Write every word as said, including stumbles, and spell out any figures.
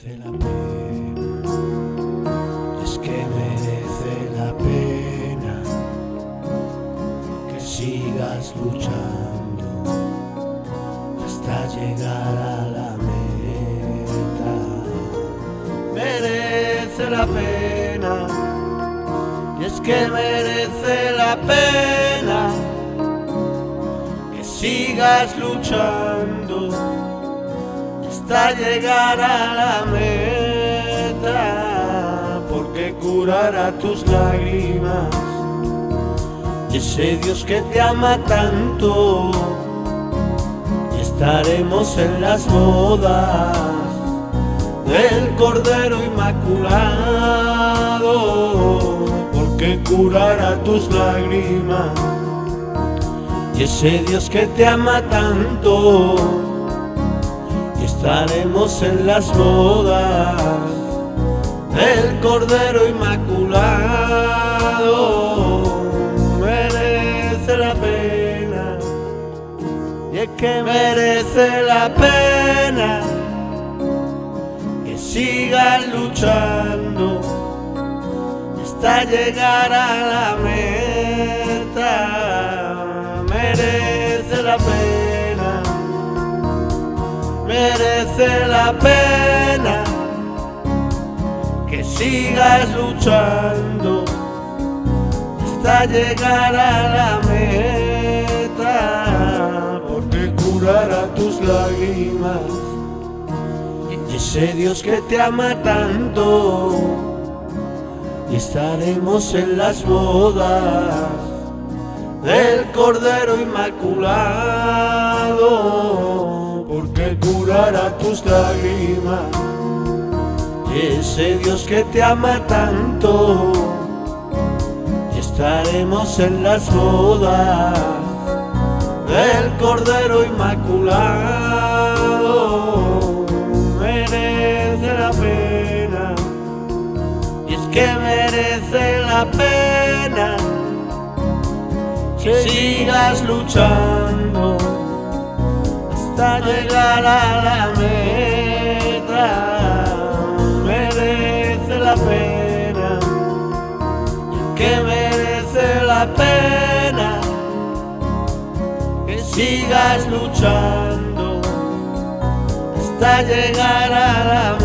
merece la pena, es que merece la pena que sigas luchando hasta llegar a la meta. Merece la pena, y es que merece la pena que sigas luchando hasta llegar a la meta, porque curará tus lágrimas y ese Dios que te ama tanto, y estaremos en las bodas del Cordero Inmaculado, porque curará tus lágrimas y ese Dios que te ama tanto, y estaremos en las bodas del Cordero Inmaculado. Merece la pena, y es que merece la pena que sigas luchando hasta llegar a la meta. Merece la pena, merece la pena que sigas luchando hasta llegar a la meta, porque curará tus lágrimas y ese Dios que te ama tanto, y estaremos en las bodas del Cordero Inmaculado, porque curará tus lágrimas y ese Dios que te ama tanto, y estaremos en las bodas del Cordero Inmaculado. Merece la pena, y es que merece la pena que sigas luchando hasta llegar a la meta. Merece la pena, que merece la pena que sigas luchando hasta llegar a la meta.